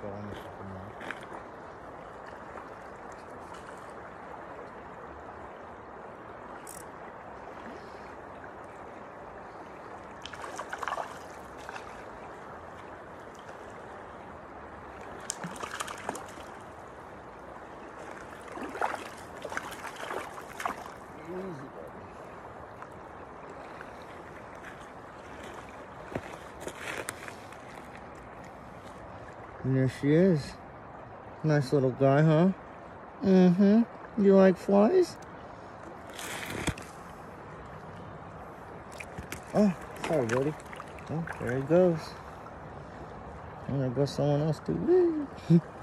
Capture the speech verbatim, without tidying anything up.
on the fucking wall. And there she is. Nice little guy, huh? Mm-hmm. You like flies? Oh, sorry, buddy. Oh, there he goes. And there goes someone else, too.